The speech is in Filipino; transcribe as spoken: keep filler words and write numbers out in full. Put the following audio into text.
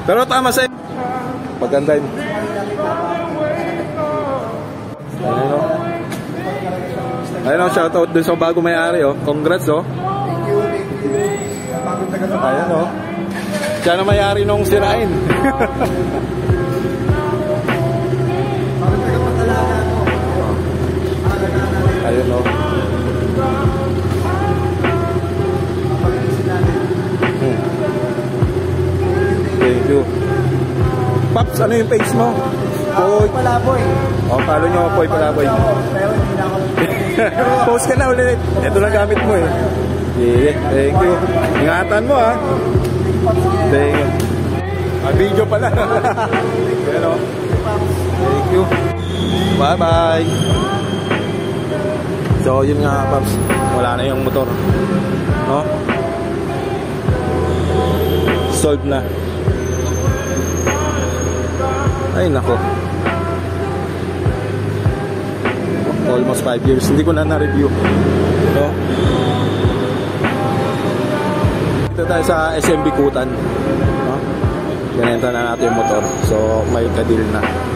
Pero tama sa'yo. Maganda yun. Ayun o. Ayun o, shoutout dun sa bago may-ari o. Congrats o. Ayun o. Siya na may-ari nung sirain. Ayun o. Hmm. Thank you. Paps, ano yung page mo? Poy Palaboy. Oh, follow nyo ako, Poy Palaboy. Pero hindi na ako. Post ka na ulit. Ito na gamit mo eh. Yeah, thank you. Ingatan mo ha. Thank you. Ah, video pala. Ayan o. Thank you. Bye bye. So yun nga Paps, wala na yung motor, no? Solved na. Ay nako, almost five years hindi ko na na-review, no? Dito tayo sa S M B Kutan, no? Binenta na natin yung motor, so may kadil na.